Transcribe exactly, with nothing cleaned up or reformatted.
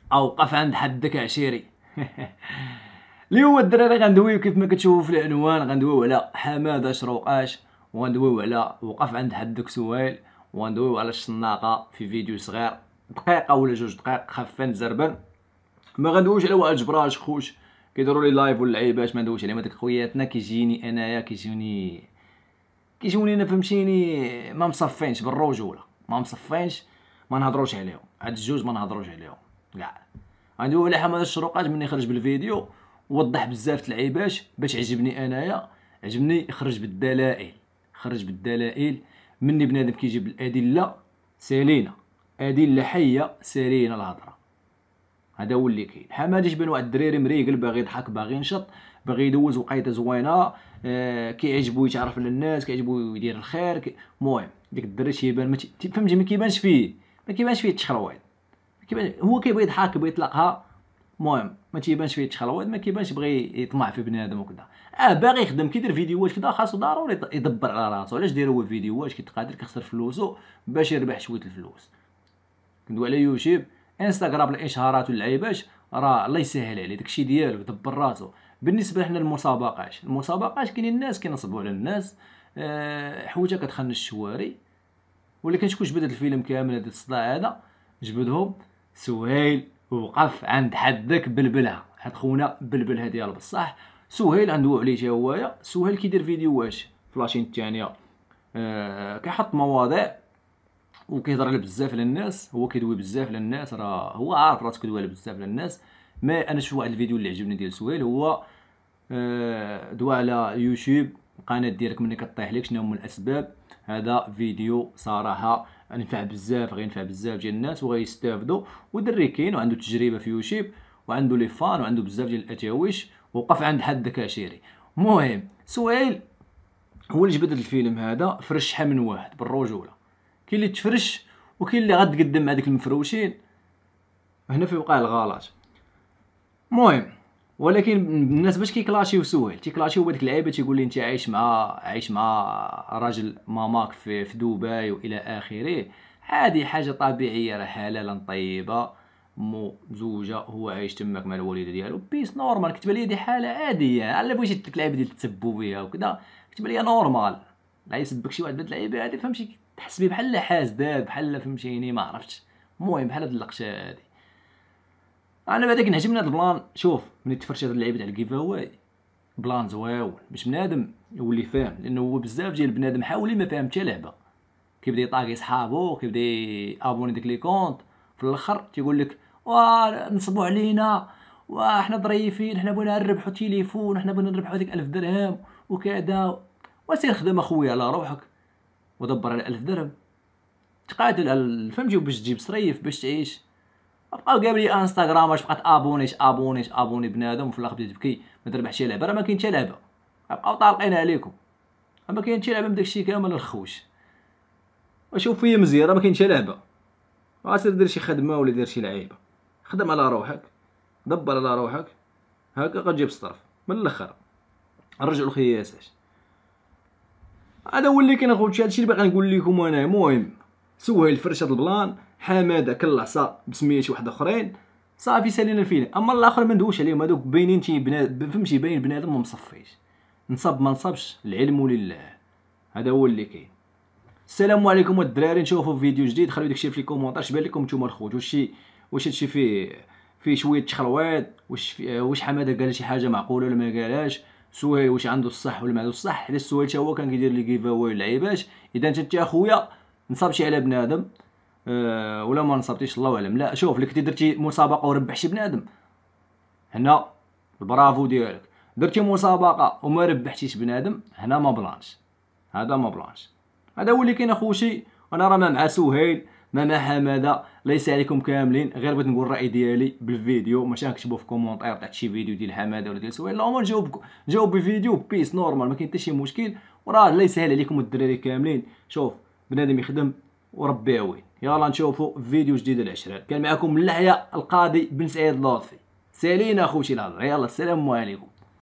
اوقف عند حدك عشيري. اليوم الدراري غندويو كيف ما كتشوفوا في العنوان، غندويو على حماده شروقاش، وغندويو على وقف عند حدك سهيل، وغندويو على الشناقه في فيديو صغير دقيقه ولا جوج دقائق خفان زربان. ما غندويوش على وائل جبراش خوش كيديروا لي لايف واللعيبات، ما ندويوش عليهم. هذاك خوياتنا كيجيني انايا كيجوني كيجوني انا فهمتيني ما مصفينش بالرجوله، ما مصفينش، ما نهضروش عليهم. هاد الجوج ما نهضروش عليهم كاع. غندويو على حماده الشروقات مني خرج بالفيديو وضح بزاف د اللعيبات باش عجبني انايا. عجبني يخرج بالدلائل، خرج بالدلائل مني بنادم كيجيب الادله سالينه، ادله حيه سالينه الهضره. هذا هو اللي كاين. حماده يبان واحد الدريري مريقل باغي يضحك باغي ينشط باغي يدوز وقيته زوينه، آه كيعجبو يتعرف على الناس، كيعجبو يدير الخير كي... المهم ديك الدري تيبان ما فهمتي ما كيبانش فيه ما كيبانش فيه التشخرويط، كيبان هو كيبغي يضحك بغي يطلقها. المهم ما تيبانش فيه التشخرويط، ما كيبانش بغي يطمع في بنادم وكذا. اه باغي يخدم كيدير فيديوهات كذا خاصو ضروري يدبر على راسو. علاش داير هو فيديوهات كيتقادر كيخسر فلوسو باش يربح شويه الفلوس. كندوي على يوتيوب انستغرام الاشهارات واللعيبات راه الله يسهل عليه داكشي ديالو يدبر راسو. بالنسبه لحنا المسابقات، المسابقات كاينين الناس كينصبوا على الناس، أه حوجه كتخن الشواري، ولكن شكون جبد هذا الفيلم كامل هذا الصداع هذا؟ جبدهم سهيل. وقف عند حدك بلبلها، حد خونا بلبلها ديال بصح. سهيل غندويو عليه حتى هويا. سهيل كيدير فيديوهات فلاشين الثانيه، أه كيحط مواضيع وكيهضر على بزاف على الناس، هو كيدوي بزاف على الناس، راه هو عارف راسو كيدوي على بزاف على الناس. ما انا شفت واحد الفيديو اللي عجبني ديال سهيل، هو آه دوا على يوتيوب القناه ديالك ملي كطيح لك شنو هما الاسباب. هذا فيديو صراحه ينفع بزاف، غينفع بزاف ديال الناس وغيستافدوا. ودري كاين وعنده تجربه في يوتيوب وعنده لي فان وعنده بزاف ديال الاتاويش. وقف عند حدك عشيري. المهم سهيل هو اللي جبد الفيلم هذا، فرش شحال من واحد بالرجوله. كاين اللي تفرش وكاين اللي غتقدم مع ديك المفروشين. هنا في وقع الغلط. المهم ولكن الناس باش كيكلاشيو سهيل تيكلاشيو بهذيك اللعيبه، تيقول لي انت عايش مع عايش مع راجل ماماك في في دبي والى اخره. عادي حاجه طبيعيه، راه حلالا طيبه مو زوجه هو عايش تماك مع الوالده ديالو بيس نورمال. كتبان لي دي حاله عاديه، على بغيتي ديك اللعيبه ديال تسبوا بها وكذا كتبان لي نورمال. لا يسبك شي واحد بهاد اللعيبه هادي فهمتي تحس بيه بحال حاسداك بحال فهمتيني ما عرفتش. المهم بحال هاد اللقشه هادي. انا بعدا كنعجبني هاد البلان. شوف ملي تفرش هاد اللعيبه تاع الكيف اواي بلان زويون باش بنادم يولي فاهم، لانه هو بزاف ديال بنادم حاولي ما فاهم حتى لعبه كيبدا يطاقي صحابو كيبدا ابوني ديك لي كونط في الاخر تيقول لك واه نصبوا علينا وحنا ظريفين حنا بغينا نربحوا تليفون حنا بغينا نربحوا هذيك ألف درهم وكذا. وسير خدم اخويا على روحك ودبر على ألف درهم تقاتل فهمتي باش تجيب صريف باش تعيش. بقاو قابل لي انستغرام واش بقات ابونيش ابونيش ابوني بنادم وفي الاخر بديت تبكي ما تربحش شي لعبه. راه ما كاين حتى لعبه، بقاو طالقين عليكم. ما كاين حتى لعبه من داكشي كامل الخوش. وشوف فيا مزيان راه ما كاين حتى لعبه. غاسير دير شي خدمه ولا دير شي لعيبه، خدم على روحك دبر على روحك هكا غتجيب الصرف من الاخر. نرجعوا الخياسات. هذا هو اللي كاين اخوتي، هادشي اللي باغي نقول لكم انا. المهم سهيل فرش هاد البلان، حماده كالعصا بسميات واحد اخرين صافي سالينا الفيلم. اما الاخر ما ندويش عليهم، هذوك باينين تي بنادم فهمتي باين بنادم ما مصفيش. نصب ما نصبش العلم لله. هذا هو اللي كاين. السلام عليكم الدراري، نشوفوا فيديو جديد. خليو داكشي في الكومونتير اش بان لكم نتوما الخوت. واش شي واش هادشي فيه فيه شويه تخرويط، واش واش حماده قال شي حاجه معقوله ولا ما قالهاش، سهيل واش عنده الصح ولا ما عنده الصح. حيت سهيل حتى هو كان كيدير لي كيف اواي اللعيبات. اذا انت انت اخويا نصبتي على بنادم أه ولا ما نصبتيش الله اعلم. لا شوف لك درتي مسابقه وربحتي بنادم هنا البرافو ديالك. درتي مسابقه وما ربحتيش بنادم هنا ما بلانش، هذا ما بلانش. هذا هو اللي كاين اخوتي. انا راه ما مع سهيل ما مع حماده، ليس عليكم كاملين، غير بغيت نقول الراي ديالي بالفيديو. ماشي نكتبوا في كومونطير تحت شي فيديو ديال حماده ولا ديال سهيل، لا ما نجاوبكم نجاوب بفيديو بيس نورمال ما كاين حتى شي مشكل. وراه الله يسهل عليكم الدراري كاملين. شوف بنادم يخدم وربي عوين. يلا نشوفوا فيديو جديد العشرة. كان معكم من لحية القاضي بن سعيد لطفي. سالينا اخوتي الهضره. يلا السلام عليكم.